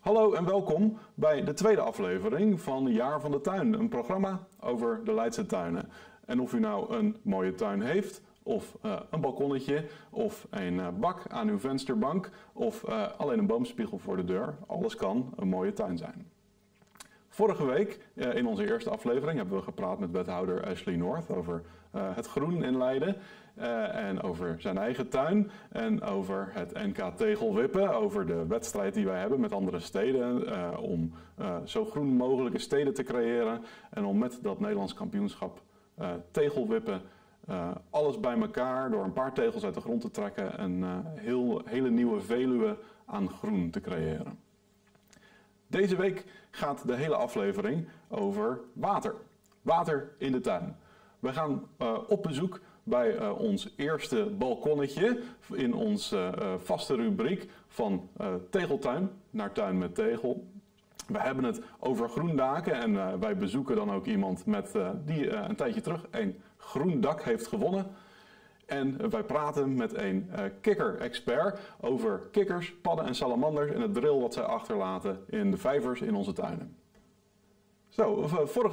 Hallo en welkom bij de tweede aflevering van Jaar van de Tuin, een programma over de Leidse tuinen. En of u nou een mooie tuin heeft, of een balkonnetje, of een bak aan uw vensterbank, of alleen een boomspiegel voor de deur, alles kan een mooie tuin zijn. Vorige week, in onze eerste aflevering, hebben we gepraat met wethouder Ashley North over het groen in Leiden. En over zijn eigen tuin en over het NK Tegelwippen, over de wedstrijd die wij hebben met andere steden om zo groen mogelijke steden te creëren en om met dat Nederlands kampioenschap tegelwippen alles bij elkaar door een paar tegels uit de grond te trekken en hele nieuwe Veluwe aan groen te creëren. Deze week gaat de hele aflevering over water. Water in de tuin. We gaan op bezoek bij ons eerste balkonnetje in onze vaste rubriek van tegeltuin naar tuin met tegel. We hebben het over groendaken en wij bezoeken dan ook iemand die een tijdje terug een groen dak heeft gewonnen. En wij praten met een kikker-expert over kikkers, padden en salamanders en het dril wat zij achterlaten in de vijvers in onze tuinen. Zo,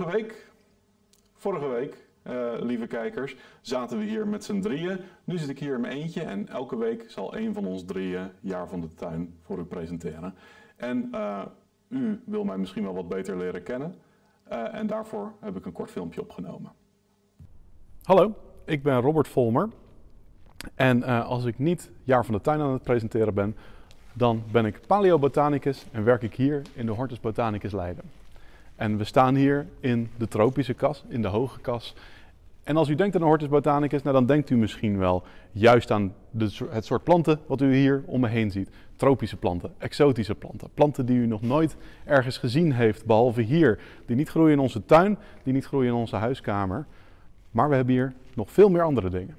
vorige week, lieve kijkers, zaten we hier met z'n drieën. Nu zit ik hier in mijn eentje en elke week zal een van ons drieën Jaar van de Tuin voor u presenteren. En u wil mij misschien wel wat beter leren kennen en daarvoor heb ik een kort filmpje opgenomen. Hallo, ik ben Robert Volmer en als ik niet Jaar van de Tuin aan het presenteren ben, dan ben ik paleobotanicus en werk ik hier in de Hortus Botanicus Leiden. En we staan hier in de tropische kas, in de hoge kas. En als u denkt aan de Hortus Botanicus, dan denkt u misschien wel juist aan het soort planten wat u hier om me heen ziet. Tropische planten, exotische planten. Planten die u nog nooit ergens gezien heeft, behalve hier. Die niet groeien in onze tuin, die niet groeien in onze huiskamer. Maar we hebben hier nog veel meer andere dingen.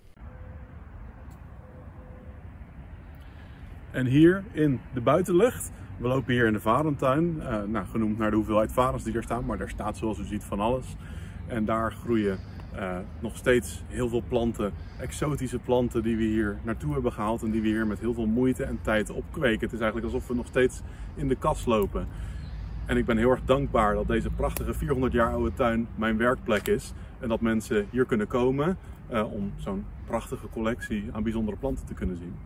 En hier in de buitenlucht, we lopen hier in de varentuin, genoemd naar de hoeveelheid varens die er staan, maar daar staat zoals u ziet van alles. En daar groeien nog steeds heel veel planten, exotische planten die we hier naartoe hebben gehaald en die we hier met heel veel moeite en tijd opkweken. Het is eigenlijk alsof we nog steeds in de kas lopen. En ik ben heel erg dankbaar dat deze prachtige 400 jaar oude tuin mijn werkplek is en dat mensen hier kunnen komen om zo'n prachtige collectie aan bijzondere planten te kunnen zien.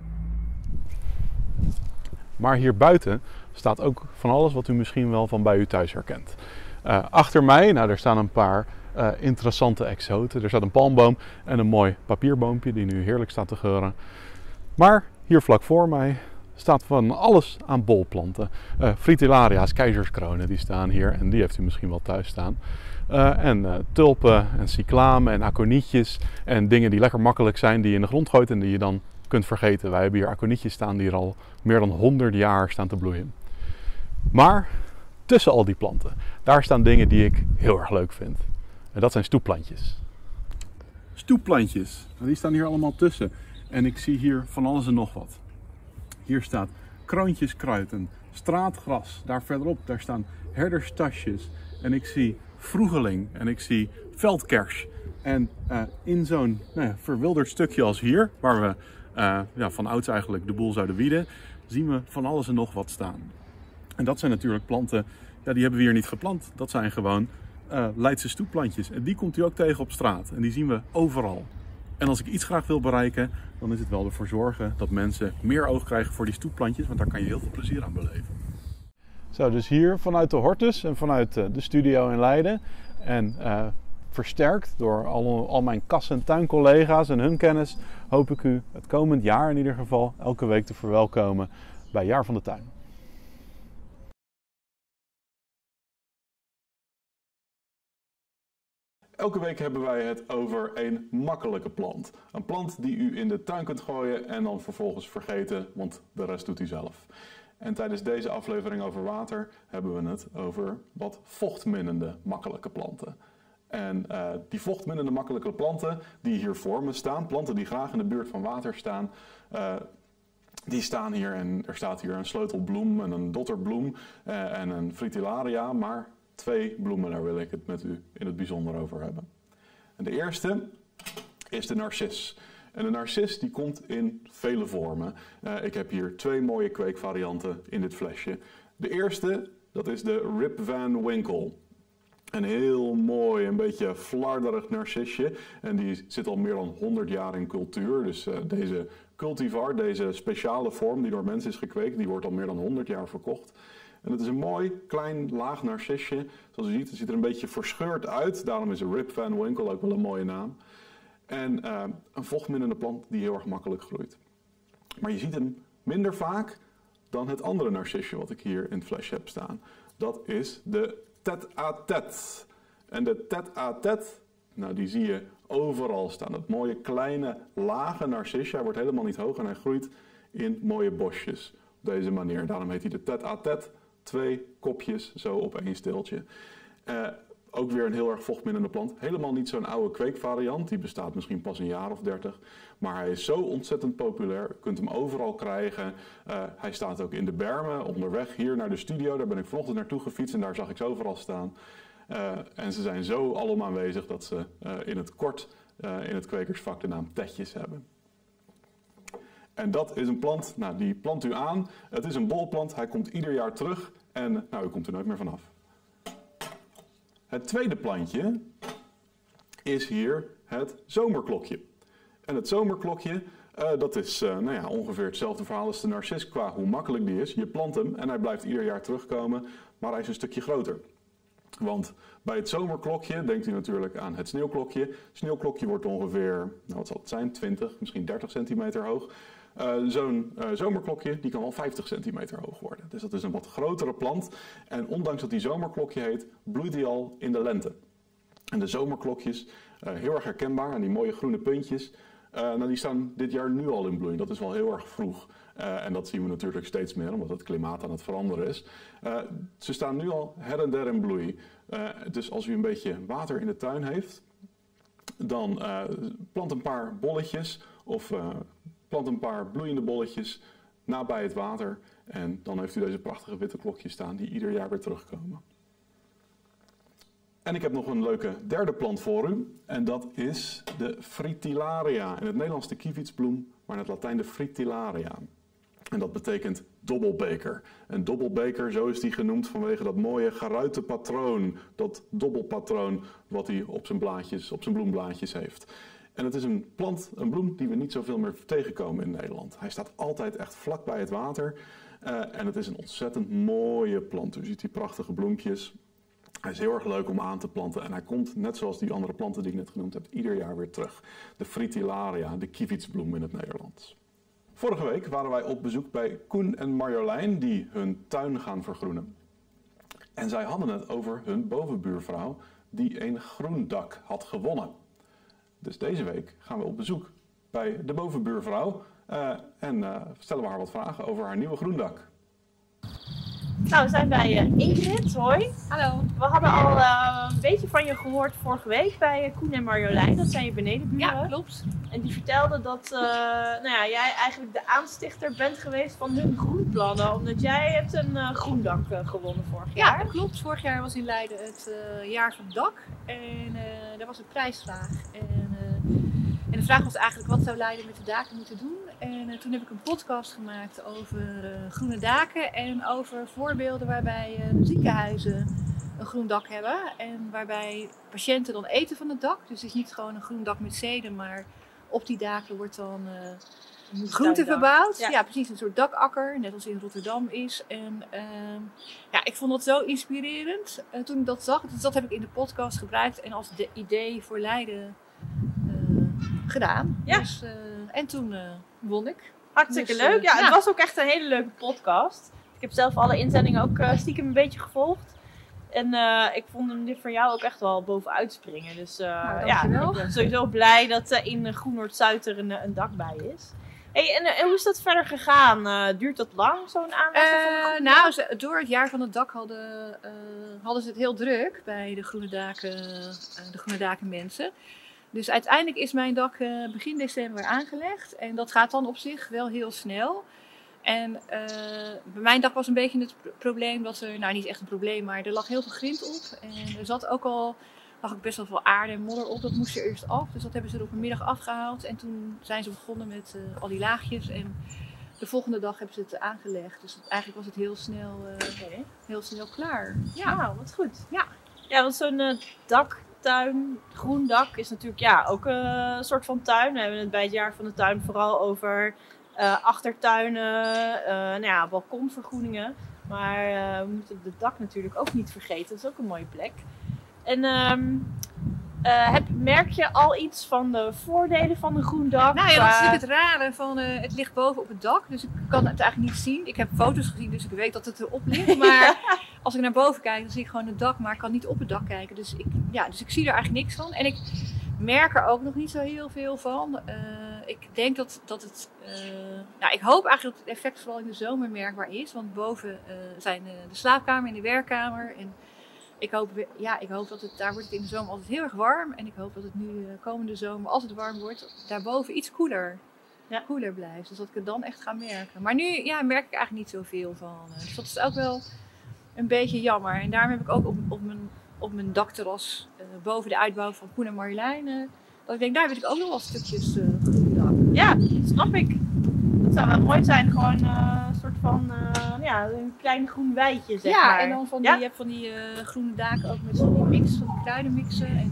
Maar hier buiten staat ook van alles wat u misschien wel van bij u thuis herkent. Achter mij, er staan een paar interessante exoten. Er staat een palmboom en een mooi papierboompje die nu heerlijk staat te geuren. Maar hier vlak voor mij staat van alles aan bolplanten. Fritillaria's, keizerskronen, die staan hier en die heeft u misschien wel thuis staan. En tulpen en cyclamen en aconietjes en dingen die lekker makkelijk zijn die je in de grond gooit en die je dan kunt vergeten. Wij hebben hier aconietjes staan die er al meer dan 100 jaar staan te bloeien. Maar tussen al die planten, daar staan dingen die ik heel erg leuk vind. En dat zijn stoepplantjes. Stoepplantjes, die staan hier allemaal tussen. En ik zie hier van alles en nog wat. Hier staat kroontjeskruid en straatgras. Daar verderop, daar staan herderstasjes. En ik zie vroegeling en ik zie veldkers. En in zo'n verwilderd stukje als hier, waar we van ouds eigenlijk de boel zouden wieden, zien we van alles en nog wat staan. En dat zijn natuurlijk planten, die hebben we hier niet geplant. Dat zijn gewoon Leidse stoepplantjes. En die komt u ook tegen op straat. En die zien we overal. En als ik iets graag wil bereiken, dan is het wel ervoor zorgen dat mensen meer oog krijgen voor die stoepplantjes. Want daar kan je heel veel plezier aan beleven. Zo, dus hier vanuit de Hortus en vanuit de studio in Leiden. En versterkt door al mijn kas- en tuincollega's en hun kennis, hoop ik u het komend jaar in ieder geval elke week te verwelkomen bij Jaar van de Tuin. Elke week hebben wij het over een makkelijke plant. Een plant die u in de tuin kunt gooien en dan vervolgens vergeten, want de rest doet u zelf. En tijdens deze aflevering over water hebben we het over wat vochtminnende makkelijke planten. En die vochtminnende makkelijke planten die hier voor me staan, planten die graag in de buurt van water staan, die staan hier en er staat hier een sleutelbloem en een dotterbloem en een fritillaria, maar 2 bloemen, daar wil ik het met u in het bijzonder over hebben. En de eerste is de narcis. En de narcis die komt in vele vormen. Ik heb hier 2 mooie kweekvarianten in dit flesje. De eerste, dat is de Rip Van Winkle. Een heel mooi, een beetje flarderig narcisje. En die zit al meer dan 100 jaar in cultuur. Dus deze cultivar, deze speciale vorm die door mensen is gekweekt, die wordt al meer dan 100 jaar verkocht. En het is een mooi, klein, laag narcisje. Zoals u ziet, het ziet er een beetje verscheurd uit. Daarom is Rip Van Winkle ook wel een mooie naam. En een vochtminnende plant die heel erg makkelijk groeit. Maar je ziet hem minder vaak dan het andere narcisje wat ik hier in het flesje heb staan. Dat is de tête-à-tête. En de tête-à-tête, nou die zie je overal staan. Dat mooie kleine lage narcisje. Hij wordt helemaal niet hoog en hij groeit in mooie bosjes. Op deze manier. Daarom heet hij de tête-à-tête. 2 kopjes zo op 1 steeltje. Ook weer een heel erg vochtminnende plant. Helemaal niet zo'n oude kweekvariant. Die bestaat misschien pas een jaar of 30. Maar hij is zo ontzettend populair. Je kunt hem overal krijgen. Hij staat ook in de bermen. Onderweg hier naar de studio. Daar ben ik vanochtend naartoe gefietst en daar zag ik ze overal staan. En ze zijn zo allemaal aanwezig dat ze in het kort in het kwekersvak de naam tetjes hebben. En dat is een plant, nou die plant u aan. Het is een bolplant, hij komt ieder jaar terug en nou, u komt er nooit meer vanaf. Het tweede plantje is hier het zomerklokje. En het zomerklokje, dat is nou ja, ongeveer hetzelfde verhaal als de narcis qua hoe makkelijk die is. Je plant hem en hij blijft ieder jaar terugkomen, maar hij is een stukje groter. Want bij het zomerklokje denkt u natuurlijk aan het sneeuwklokje. Het sneeuwklokje wordt ongeveer, nou wat zal het zijn, 20, misschien 30 centimeter hoog. Zo'n zomerklokje die kan wel 50 centimeter hoog worden. Dus dat is een wat grotere plant. En ondanks dat die zomerklokje heet, bloeit die al in de lente. En de zomerklokjes, heel erg herkenbaar aan die mooie groene puntjes. Nou, die staan dit jaar nu al in bloei. Dat is wel heel erg vroeg. En dat zien we natuurlijk steeds meer, omdat het klimaat aan het veranderen is. Ze staan nu al her en der in bloei. Dus als u een beetje water in de tuin heeft, dan plant een paar bolletjes of plant een paar bloeiende bolletjes nabij het water. En dan heeft u deze prachtige witte klokjes staan die ieder jaar weer terugkomen. En ik heb nog een leuke derde plant voor u. En dat is de Fritillaria. In het Nederlands de kievietsbloem, maar in het Latijn de Fritillaria. En dat betekent dobbelbeker. Een dobbelbeker, zo is die genoemd vanwege dat mooie geruite patroon. Dat dobbelpatroon wat hij op zijn blaadjes, op zijn bloemblaadjes heeft. En het is een plant, een bloem die we niet zoveel meer tegenkomen in Nederland. Hij staat altijd echt vlak bij het water. En het is een ontzettend mooie plant. U ziet die prachtige bloempjes. Hij is heel erg leuk om aan te planten en hij komt, net zoals die andere planten die ik net genoemd heb, ieder jaar weer terug. De Fritillaria, de kievietsbloem in het Nederlands. Vorige week waren wij op bezoek bij Koen en Marjolein die hun tuin gaan vergroenen. En zij hadden het over hun bovenbuurvrouw die een groendak had gewonnen. Dus deze week gaan we op bezoek bij de bovenbuurvrouw en stellen we haar wat vragen over haar nieuwe groendak. Nou, we zijn bij Ingrid. Hoi. Hallo. We hadden al een beetje van je gehoord vorige week bij Koen en Marjolein. Dat zijn je benedenburen. Ja, klopt. En die vertelden dat nou ja, jij eigenlijk de aanstichter bent geweest van hun groenplannen. Omdat jij hebt een groendak gewonnen vorig jaar. Ja, dat klopt. Vorig jaar was in Leiden het jaar van het dak. En daar was een prijsvraag. En de vraag was eigenlijk wat zou Leiden met de daken moeten doen. En toen heb ik een podcast gemaakt over groene daken. En over voorbeelden waarbij ziekenhuizen een groen dak hebben. En waarbij patiënten dan eten van het dak. Dus het is niet gewoon een groen dak met zeden, maar op die daken wordt dan groente verbouwd. Ja, precies, een soort dakakker, net als in Rotterdam is. En ja, ik vond dat zo inspirerend toen ik dat zag. Dus dat heb ik in de podcast gebruikt en als idee voor Leiden gedaan. Ja. Dus, en toen won ik. Hartstikke Dus, leuk. Ja, ja. het was ook echt een hele leuke podcast. Ik heb zelf alle inzendingen ook stiekem een beetje gevolgd. En ik vond hem dit voor jou ook echt wel bovenuit springen. Dus ja, dankjewel. ik ben sowieso blij dat in Groen Noord-Zuid er een dak bij is. Hey, en hoe is dat verder gegaan? Duurt dat lang, zo'n aanwijzing van een groen dak? Nou, door het jaar van het dak hadden ze het heel druk bij de Groene Daken mensen. Dus uiteindelijk is mijn dak begin december aangelegd. En dat gaat dan op zich wel heel snel. En bij mijn dak was een beetje het probleem dat er, nou niet echt een probleem, maar er lag heel veel grind op. En er zat ook al, lag ook best wel veel aarde en modder op. Dat moest er eerst af. Dus dat hebben ze er op een middag afgehaald. En toen zijn ze begonnen met al die laagjes. En de volgende dag hebben ze het aangelegd. Dus eigenlijk was het heel snel klaar. Ja, Nou, wat goed. Ja. Ja, want zo'n daktuin, groen dak, is natuurlijk ook een soort van tuin. We hebben het bij het jaar van de tuin vooral over achtertuinen, balkonvergroeningen. Maar we moeten het dak natuurlijk ook niet vergeten. Dat is ook een mooie plek. En merk je al iets van de voordelen van een groen dak? Nou ja, dat is natuurlijk het rare van het ligt boven op het dak. Dus ik kan het eigenlijk niet zien. Ik heb foto's gezien, dus ik weet dat het erop ligt. Maar als ik naar boven kijk, dan zie ik gewoon het dak. Maar ik kan niet op het dak kijken. Dus ik zie er eigenlijk niks van. En ik merk er ook nog niet zo heel veel van. Ik denk dat het... ik hoop eigenlijk dat het effect vooral in de zomer merkbaar is. Want boven zijn de slaapkamer en de werkkamer. En ik hoop dat daar wordt het in de zomer altijd heel erg warm. En ik hoop dat het nu de komende zomer, als het warm wordt, daarboven iets koeler blijft. Dus dat ik het dan echt ga merken. Maar nu merk ik eigenlijk niet zoveel van. Dus dat is ook wel een beetje jammer. En daarom heb ik ook op mijn dakterras boven de uitbouw van Koen en Marjolein, dat ik denk, daar wil ik ook nog wel stukjes groen dak. Ja, dat snap ik. Dat zou wel mooi zijn. Gewoon een soort van een klein groen weidje, zeg maar. En dan je hebt van die groene daken ook met van die mix, van die kruidenmixen. En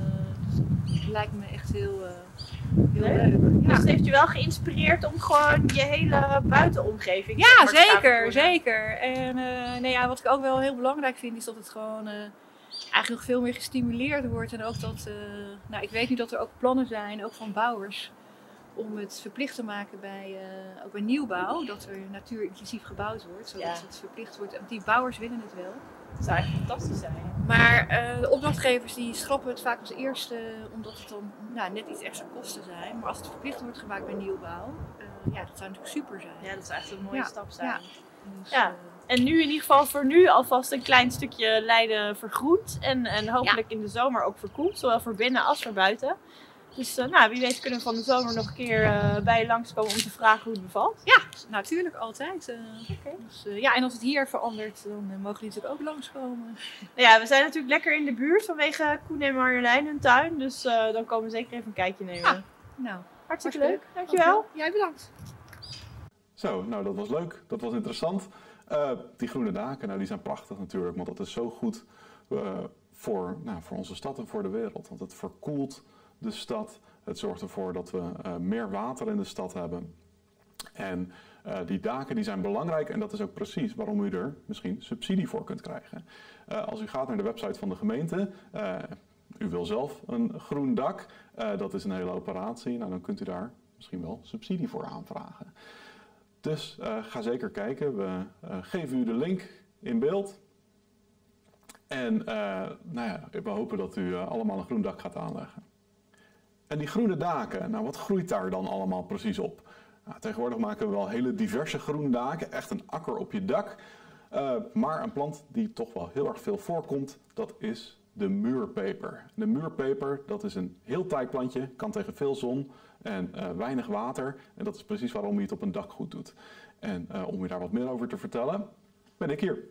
dat lijkt me echt heel leuk. Ja. Dus het heeft je wel geïnspireerd om gewoon je hele buitenomgeving zeker. En wat ik ook wel heel belangrijk vind, is dat het gewoon eigenlijk nog veel meer gestimuleerd wordt. En ook dat, ik weet nu dat er ook plannen zijn, ook van bouwers, om het verplicht te maken ook bij nieuwbouw, dat er natuurinclusief gebouwd wordt, zodat het verplicht wordt. Want die bouwers willen het wel. Dat zou eigenlijk fantastisch zijn. Maar de opdrachtgevers die schrappen het vaak als eerste, omdat het dan net iets extra kosten zijn. Maar als het verplicht wordt gemaakt bij nieuwbouw, dat zou natuurlijk super zijn. Ja, dat zou echt een mooie stap zijn. Ja. Dus, en nu in ieder geval voor nu alvast een klein stukje Leiden vergroend. En hopelijk in de zomer ook verkoeld, zowel voor binnen als voor buiten. Dus wie weet kunnen we van de zomer nog een keer bij je langskomen om te vragen hoe het bevalt. Ja, natuurlijk, altijd. Dus, en als het hier verandert, dan mogen die natuurlijk ook langskomen. Ja, we zijn natuurlijk lekker in de buurt vanwege Koen en Marjolein hun tuin. Dus dan komen we zeker even een kijkje nemen. Hartstikke leuk. Dankjewel. Jij bedankt. Zo, nou dat was leuk. Dat was interessant. Die groene daken, die zijn prachtig natuurlijk. Want dat is zo goed voor onze stad en voor de wereld. Want het verkoelt de stad. Het zorgt ervoor dat we meer water in de stad hebben. En die daken die zijn belangrijk en dat is ook precies waarom u er misschien subsidie voor kunt krijgen. Als u gaat naar de website van de gemeente, u wil zelf een groen dak, dat is een hele operatie. Nou, dan kunt u daar misschien wel subsidie voor aanvragen. Dus ga zeker kijken. We geven u de link in beeld. En we hopen dat u allemaal een groen dak gaat aanleggen. En die groene daken, wat groeit daar dan allemaal precies op? Nou, tegenwoordig maken we wel hele diverse groene daken, echt een akker op je dak. Maar een plant die toch wel heel erg veel voorkomt, dat is de muurpeper. De muurpeper, dat is een heel taai plantje, kan tegen veel zon en weinig water. En dat is precies waarom je het op een dak goed doet. En om u daar wat meer over te vertellen, ben ik hier.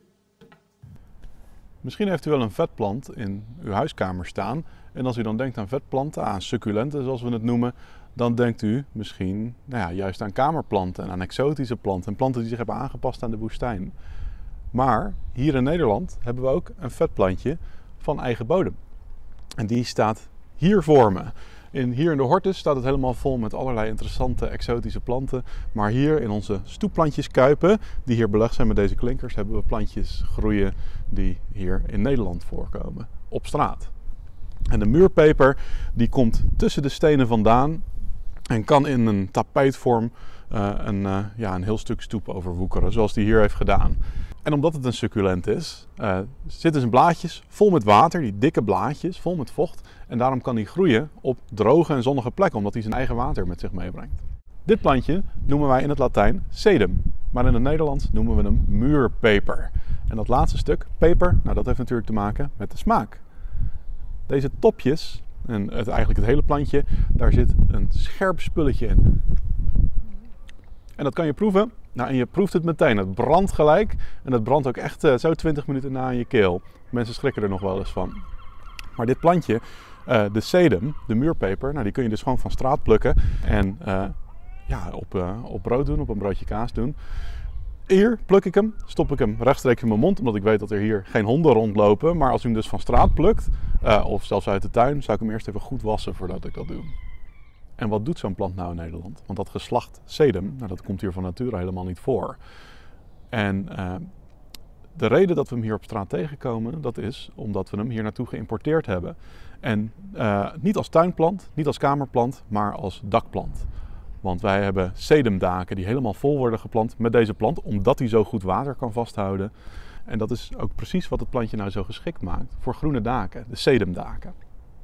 Misschien heeft u wel een vetplant in uw huiskamer staan. En als u dan denkt aan vetplanten, aan succulenten zoals we het noemen, dan denkt u misschien juist aan kamerplanten en aan exotische planten en planten die zich hebben aangepast aan de woestijn. Maar hier in Nederland hebben we ook een vetplantje van eigen bodem. En die staat hier voor me. Hier in de Hortus staat het helemaal vol met allerlei interessante exotische planten. Maar hier in onze stoepplantjeskuipen, die hier belegd zijn met deze klinkers, hebben we plantjes groeien die hier in Nederland voorkomen, op straat. En de muurpeper die komt tussen de stenen vandaan en kan in een tapijtvorm een heel stuk stoep overwoekeren, zoals die hier heeft gedaan. En omdat het een succulent is, zitten zijn blaadjes vol met water, die dikke blaadjes, vol met vocht. En daarom kan hij groeien op droge en zonnige plekken, omdat hij zijn eigen water met zich meebrengt. Dit plantje noemen wij in het Latijn sedum, maar in het Nederlands noemen we hem muurpeper. En dat laatste stuk, peper, dat heeft natuurlijk te maken met de smaak. Deze topjes, en eigenlijk het hele plantje, daar zit een scherp spulletje in. En dat kan je proeven. En je proeft het meteen. Het brandt gelijk. En het brandt ook echt zo 20 minuten na in je keel. Mensen schrikken er nog wel eens van. Maar dit plantje, de sedum, de muurpeper, die kun je dus gewoon van straat plukken. En op brood doen, op een broodje kaas doen. Hier pluk ik hem, stop ik hem rechtstreeks in mijn mond, omdat ik weet dat er hier geen honden rondlopen. Maar als u hem dus van straat plukt, of zelfs uit de tuin, zou ik hem eerst even goed wassen voordat ik dat doe. En wat doet zo'n plant nou in Nederland? Want dat geslacht sedum, dat komt hier van nature helemaal niet voor. En de reden dat we hem hier op straat tegenkomen, dat is omdat we hem hier naartoe geïmporteerd hebben. En niet als tuinplant, niet als kamerplant, maar als dakplant. Want wij hebben sedumdaken die helemaal vol worden geplant met deze plant, omdat hij zo goed water kan vasthouden. En dat is ook precies wat het plantje nou zo geschikt maakt voor groene daken, de sedumdaken.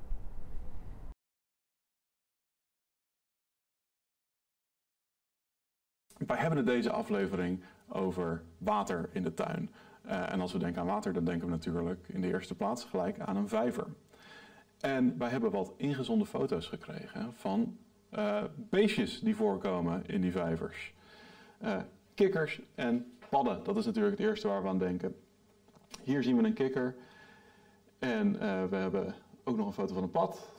Wij hebben het deze aflevering over water in de tuin. En als we denken aan water, dan denken we natuurlijk in de eerste plaats gelijk aan een vijver. En wij hebben wat ingezonden foto's gekregen van beestjes die voorkomen in die vijvers. Kikkers en padden, dat is natuurlijk het eerste waar we aan denken. Hier zien we een kikker en we hebben ook nog een foto van een pad.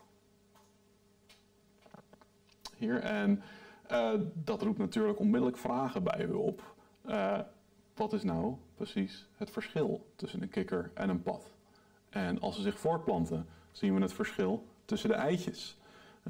Hier, en dat roept natuurlijk onmiddellijk vragen bij u op. Wat is nou precies het verschil tussen een kikker en een pad? En als ze zich voortplanten, zien we het verschil tussen de eitjes.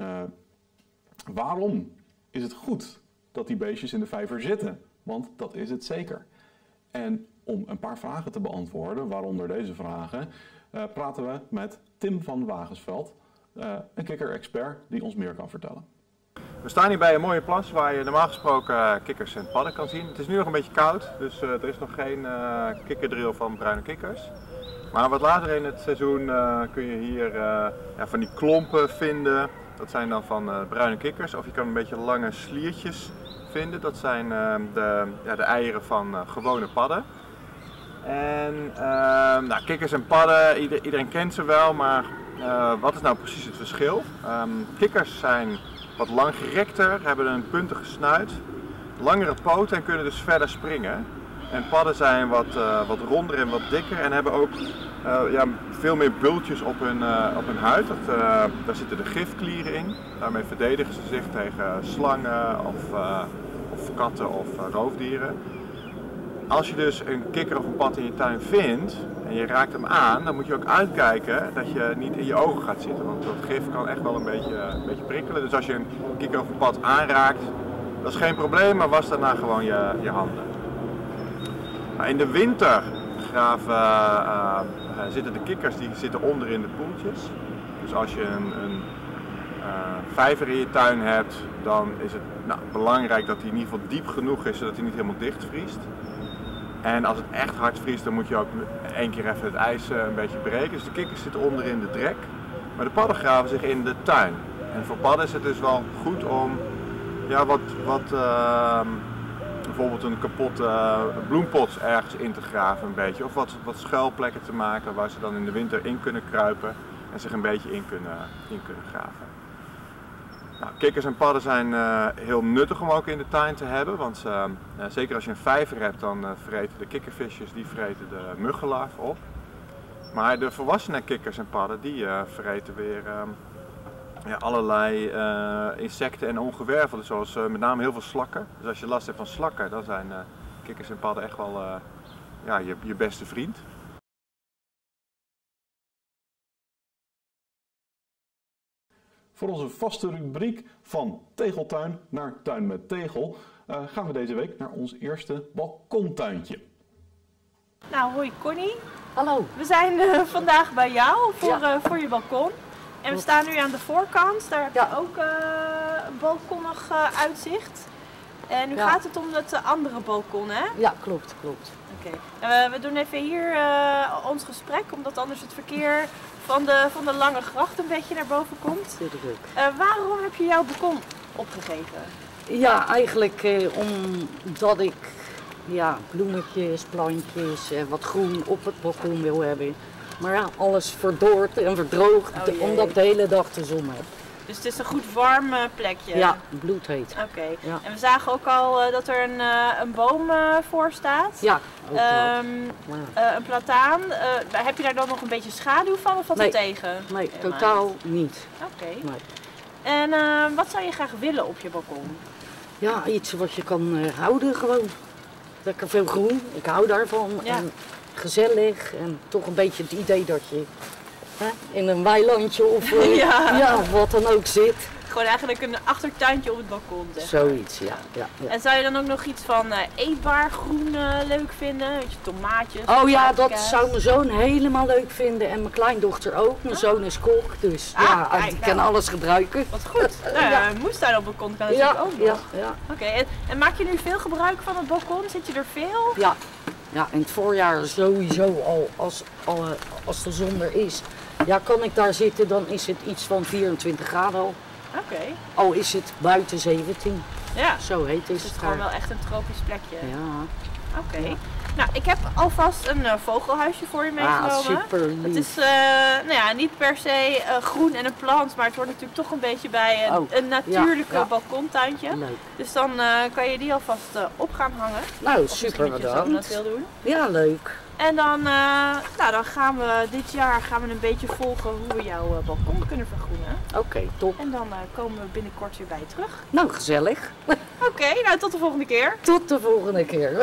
Waarom is het goed dat die beestjes in de vijver zitten? Want dat is het zeker. En om een paar vragen te beantwoorden, waaronder deze vragen, praten we met Tim van Wagensveld, een kikker-expert die ons meer kan vertellen. We staan hier bij een mooie plas waar je normaal gesproken kikkers en padden kan zien. Het is nu nog een beetje koud, dus er is nog geen kikkerdrill van bruine kikkers. Maar wat later in het seizoen kun je hier van die klompen vinden. Dat zijn dan van bruine kikkers. Of je kan een beetje lange sliertjes vinden. Dat zijn de eieren van gewone padden. En kikkers en padden, iedereen kent ze wel, maar wat is nou precies het verschil? Kikkers zijn wat langgerekter, hebben een puntige snuit, langere poten en kunnen dus verder springen. En padden zijn wat ronder en wat dikker en hebben ook veel meer bultjes op hun huid. Daar zitten de gifklieren in. Daarmee verdedigen ze zich tegen slangen of katten of roofdieren. Als je dus een kikker of een pad in je tuin vindt en je raakt hem aan, dan moet je ook uitkijken dat je niet in je ogen gaat zitten. Want dat gif kan echt wel een beetje prikkelen. Dus als je een kikker of een pad aanraakt, dat is geen probleem, maar was daarna gewoon je handen. In de winter zitten de kikkers die zitten onder in de poeltjes. Dus als je een vijver in je tuin hebt, dan is het belangrijk dat hij in ieder geval diep genoeg is, zodat hij niet helemaal dichtvriest. En als het echt hard vriest, dan moet je ook één keer even het ijs een beetje breken. Dus de kikkers zitten onder in de drek, maar de padden graven zich in de tuin. En voor padden is het dus wel goed om bijvoorbeeld een kapotte bloempot ergens in te graven een beetje. Of wat schuilplekken te maken waar ze dan in de winter in kunnen kruipen en zich een beetje in kunnen graven. Nou, kikkers en padden zijn heel nuttig om ook in de tuin te hebben, want zeker als je een vijver hebt, dan vreten de kikkervisjes de muggenlarf op. Maar de volwassene kikkers en padden die vreten weer allerlei insecten en ongewervelden, zoals met name heel veel slakken. Dus als je last hebt van slakken, dan zijn kikkers en padden echt wel je beste vriend. Voor onze vaste rubriek van tegeltuin naar tuin met tegel gaan we deze week naar ons eerste balkontuintje. Nou, hoi Connie. Hallo. We zijn vandaag bij jou voor je balkon. En we staan nu aan de voorkant. Daar heb je ook een balkonnig uitzicht. En nu gaat het om het andere balkon, hè? Ja, klopt. Oké. We doen even hier ons gesprek, omdat anders het verkeer van de lange gracht een beetje naar boven komt. Waarom heb je jouw balkon opgegeven? Ja, eigenlijk omdat ik bloemetjes, plantjes, wat groen op het balkon wil hebben. Maar ja, alles verdord en verdroogt omdat ik de hele dag de zon heb. Dus het is een goed warm plekje? Ja, bloedheet. Oké. Ja. En we zagen ook al dat er een boom voor staat. Ja, ook een plataan. Heb je daar dan nog een beetje schaduw van of valt het tegen? Nee, totaal niet. Oké. Nee. En wat zou je graag willen op je balkon? Ja, iets wat je kan houden gewoon. Lekker veel groen, ik hou daarvan. Ja. En gezellig en toch een beetje het idee dat je in een weilandje of wat dan ook zit. Gewoon eigenlijk een achtertuintje op het balkon. Zeg. Zoiets, ja. En zou je dan ook nog iets van eetbaar groen leuk vinden? Weet je, tomaatjes? Oh ja, dat paprika's? zou mijn zoon helemaal leuk vinden en mijn kleindochter ook. Mijn zoon is kok, dus kijk, die kan alles gebruiken. Wat goed. Een moestuin op het balkon kan natuurlijk ook nog. Ja. Oké, en maak je nu veel gebruik van het balkon? Zit je er veel? Ja, in het voorjaar sowieso al, als de zon er is. Ja, kan ik daar zitten, dan is het iets van 24 graden al. Oké. Al is het buiten 17. Ja. Zo heet Dus het het is gewoon daar. wel echt een tropisch plekje. Ja. Oké. Nou, ik heb alvast een vogelhuisje voor je meegenomen. Super lief. Het is niet per se groen en een plant, maar het hoort natuurlijk toch een beetje bij een natuurlijke balkontuintje. Leuk. Dus dan kan je die alvast op gaan hangen. Nou, Of super misschien dat je bedankt. dat wil doen. Ja, leuk. En dan gaan we dit jaar een beetje volgen hoe we jouw balkon kunnen vergroenen. Oké, top. En dan komen we binnenkort weer bij je terug. Nou, gezellig. Oké, nou tot de volgende keer. Tot de volgende keer.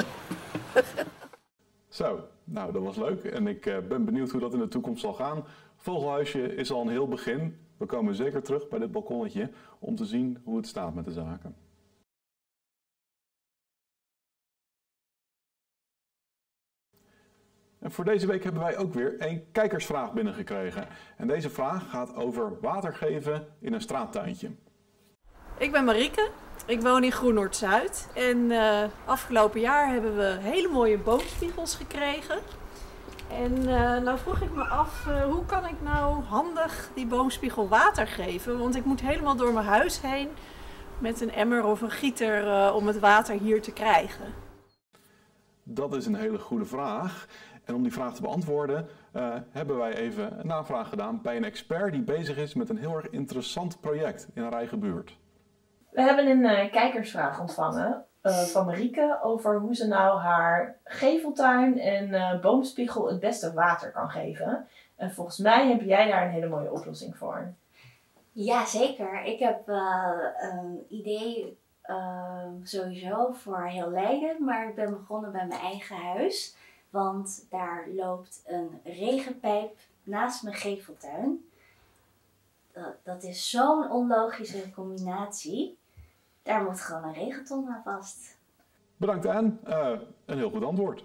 Zo, nou dat was leuk en ik ben benieuwd hoe dat in de toekomst zal gaan. Vogelhuisje is al een heel begin. We komen zeker terug bij dit balkonnetje om te zien hoe het staat met de zaken. En voor deze week hebben wij ook weer een kijkersvraag binnengekregen. En deze vraag gaat over water geven in een straattuintje. Ik ben Marieke, ik woon in Groen Noord-Zuid en afgelopen jaar hebben we hele mooie boomspiegels gekregen. En nou vroeg ik me af, hoe kan ik nou handig die boomspiegel water geven? Want ik moet helemaal door mijn huis heen met een emmer of een gieter om het water hier te krijgen. Dat is een hele goede vraag. En om die vraag te beantwoorden hebben wij even een navraag gedaan bij een expert die bezig is met een heel erg interessant project in haar eigen buurt. We hebben een kijkersvraag ontvangen van Marieke over hoe ze nou haar geveltuin en boomspiegel het beste water kan geven. En volgens mij heb jij daar een hele mooie oplossing voor. Ja, zeker. Ik heb een idee sowieso voor heel Leiden, maar ik ben begonnen bij mijn eigen huis. Want daar loopt een regenpijp naast mijn geveltuin. Dat is zo'n onlogische combinatie. Daar moet gewoon een regenton aan vast. Bedankt Anne, een heel goed antwoord.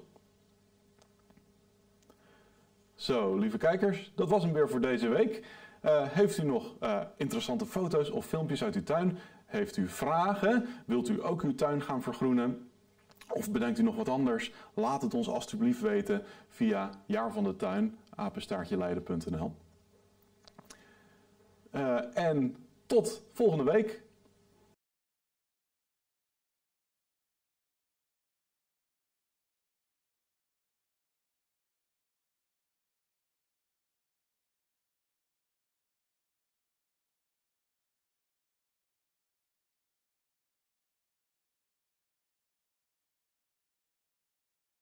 Zo, lieve kijkers, dat was hem weer voor deze week. Heeft u nog interessante foto's of filmpjes uit uw tuin? Heeft u vragen? Wilt u ook uw tuin gaan vergroenen? Of bedenkt u nog wat anders? Laat het ons alstublieft weten via jaarvandetuin@leiden.nl. En tot volgende week.